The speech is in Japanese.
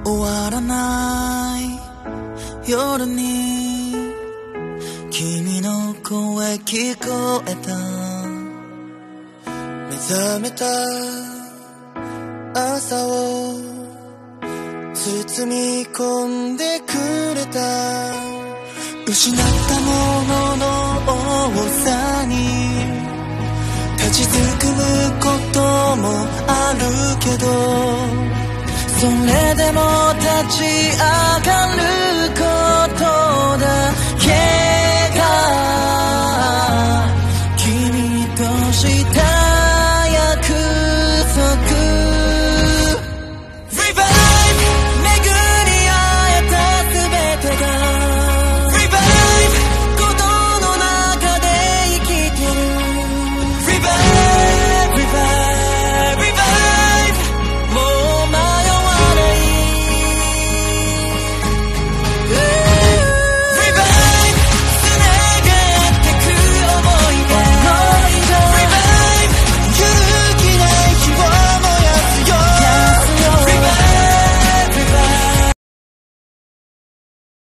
終わらない夜に君の声聞こえた。目覚めた朝を包み込んでくれた。失ったものの多さに立ちすくむこともあるけど、それでも立ち上がること